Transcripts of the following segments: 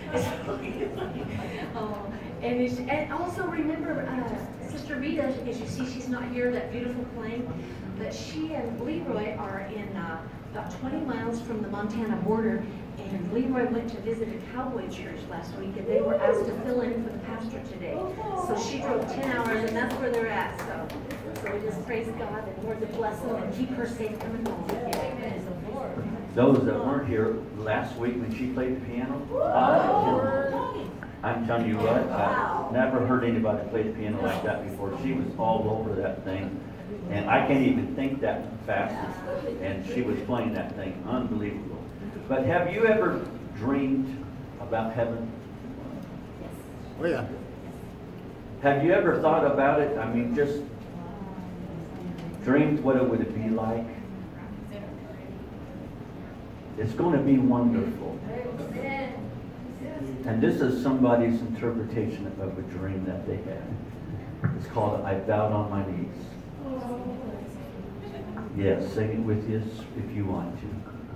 Oh, and also remember, Sister Rita, as you see, she's not here, that beautiful plane, but she and Leroy are in about 20 miles from the Montana border, and Leroy went to visit a cowboy church last week, and they were asked to fill in for the pastor today. So she drove 10 hours, and that's where they're at. So we just praise God, and Lord to bless them and keep her safe coming home. Those that weren't here last week when she played the piano, I'm telling you what, I've never heard anybody play the piano like that before. She was all over that thing. And I can't even think that fast. And she was playing that thing. Unbelievable. But have you ever dreamed about heaven? Oh, yeah. Have you ever thought about it? I mean, just dreamed what it would be like? It's going to be wonderful. And this is somebody's interpretation of a dream that they had. It's called I Bowed on My Knees. Yes, sing it with us if you want to.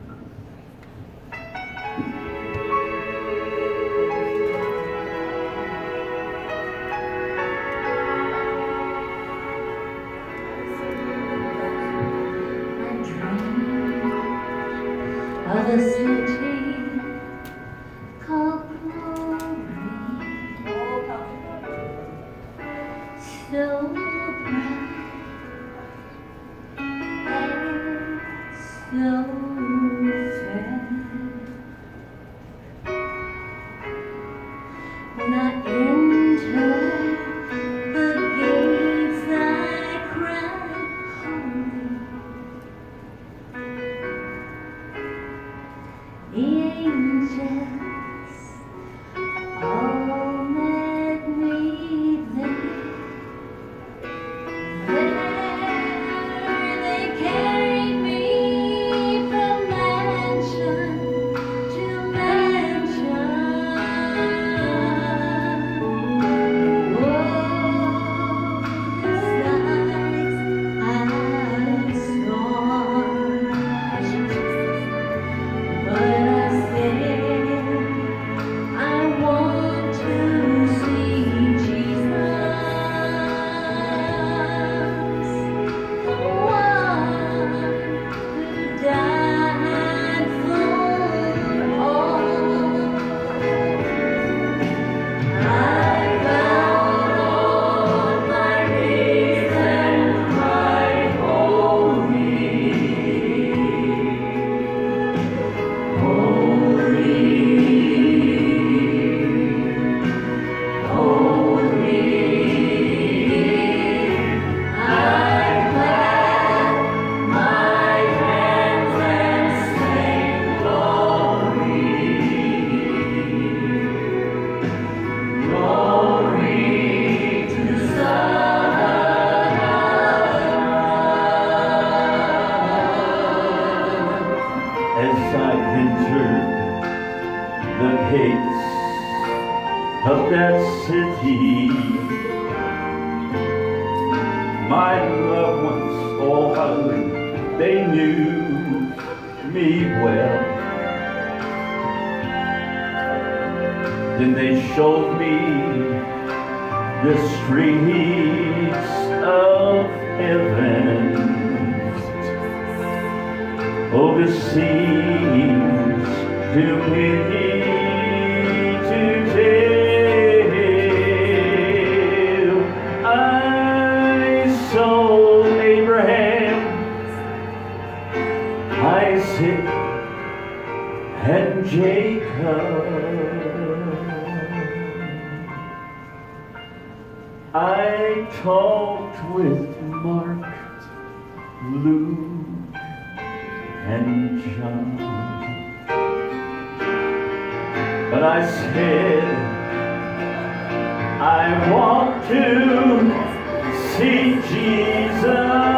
Of a city called Glory, so bright and so fair. When I entered the gates, I cried, holy. The angels all met me there. They carried me from mansion to mansion. Oh, the sights I saw. But I said, I want to see Jesus, the one who died for all. I bowed on my knees and cried, holy. As I entered the gates of that city, my loved ones, oh hallelujah, they knew me well. Then they showed me the streets of heaven. Oh, the scenes do we need to tell? I saw Abraham, Isaac, and Jacob. I talked with Mark, Luke, and John, but I said, I want to see Jesus.